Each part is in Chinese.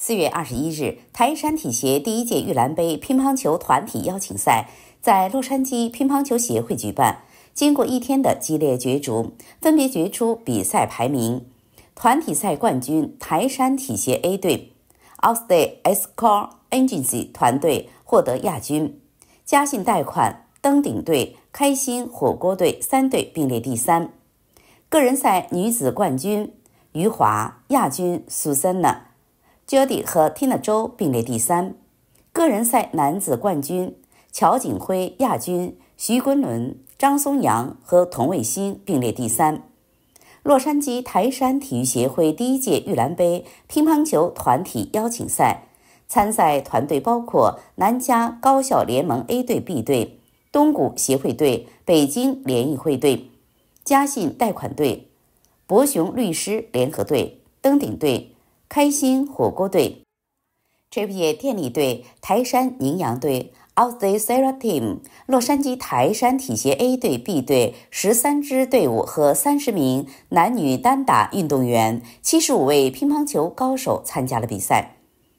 4月21日，台山体协第1届玉兰杯乒乓球团体邀请赛在洛杉矶乒乓球协会举办。经过1天的激烈角逐，分别决出比赛排名。团体赛冠军台山体协 A 队 Allstate Escort Agency 团队获得亚军，嘉信贷款、登顶队、开心火锅队3队并列第3。个人赛女子冠军余华，亚军 Susanna、Jody 和 Tina 周并列第3。个人赛男子冠军乔景辉，亚军徐昆仑、张松阳和童卫星并列第3。洛杉矶台山体育协会第1届玉兰杯乒乓球团体邀请赛参赛团队包括南加高校联盟 A 队 B 队、东谷协会队、北京联谊会队、嘉信贷款队、博雄律师联合队、登顶队、开心火锅队、JPA 电力队、台山宁阳队、Allstate Sarah Team、洛杉矶台山体协 A 队 B 队13支队伍和30名男女单打运动员，75位乒乓球高手参加了比赛。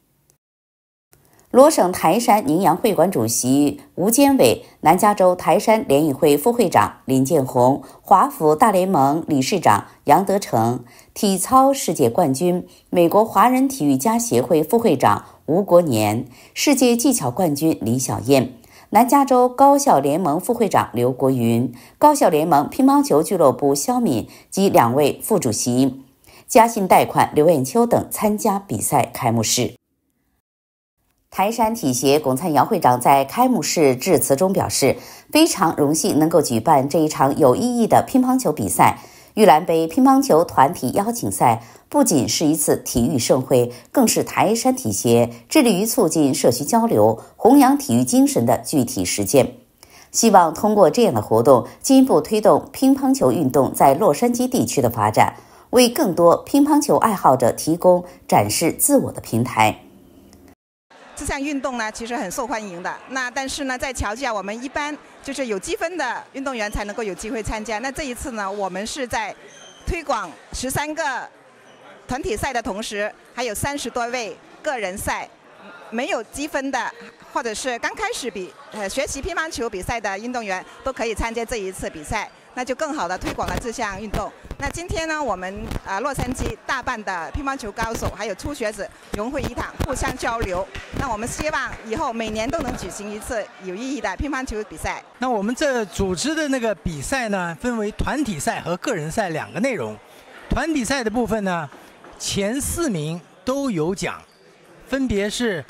罗省台山宁阳会馆主席吴坚伟、南加州台山联谊会副会长林建宏、华府大联盟理事长杨德成、体操世界冠军美国华人体育家协会副会长吴国年、世界技巧冠军李小燕、南加州高校联盟副会长刘国云、高校联盟乒乓球俱乐部肖敏及2位副主席、嘉信贷款刘艳秋等参加比赛开幕式。台山体协龚灿尧会长在开幕式致辞中表示，非常荣幸能够举办这一场有意义的乒乓球比赛。玉兰杯乒乓球团体邀请赛不仅是一次体育盛会，更是台山体协致力于促进社区交流、弘扬体育精神的具体实践。希望通过这样的活动，进一步推动乒乓球运动在洛杉矶地区的发展，为更多乒乓球爱好者提供展示自我的平台。 这项运动呢，其实很受欢迎的。但是呢，在乔治亚，我们一般就是有积分的运动员才能够有机会参加。那这一次呢，我们是在推广13个团体赛的同时，还有30多位个人赛没有积分的，或者是刚开始学习乒乓球比赛的运动员都可以参加这一次比赛。那就更好的推广了这项运动。那今天呢，我们洛杉矶大半的乒乓球高手还有初学者融会一堂，互相交流。那我们希望以后每年都能举行一次有意义的乒乓球比赛。 那我们这组织的那个比赛呢，分为团体赛和个人赛2个内容。团体赛的部分呢，前4名都有奖，分别是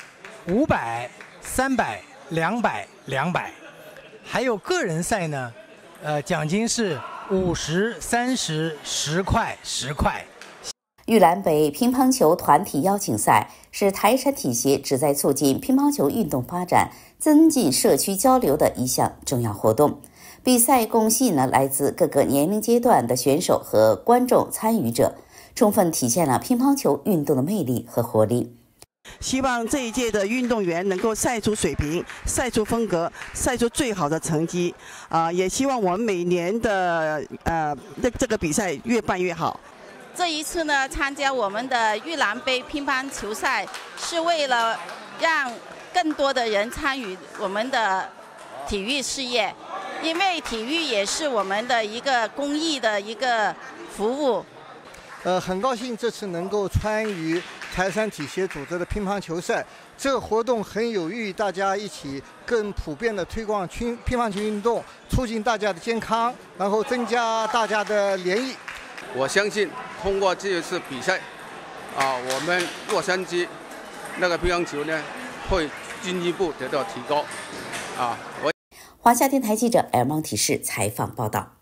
500、300、200、200。还有个人赛呢，奖金是50、30、10块、10块。 玉兰杯乒乓球团体邀请赛是台山体协旨在促进乒乓球运动发展、增进社区交流的一项重要活动。比赛共吸引了来自各个年龄阶段的选手和观众参与者，充分体现了乒乓球运动的魅力和活力。 希望这一届的运动员能够赛出水平、赛出风格、赛出最好的成绩。也希望我们每年的这个比赛越办越好。 这一次呢，参加我们的玉兰杯乒乓球赛，是为了让更多的人参与我们的体育事业，因为体育也是我们的一个公益的一个服务。 很高兴这次能够参与台山体协组织的乒乓球赛，这个活动很有益于大家一起更普遍的推广乒乓球运动，促进大家的健康，然后增加大家的联谊。 我相信通过这一次比赛，我们洛杉矶那个乒乓球呢会进一步得到提高。 华夏电台记者 L 蒙提示采访报道。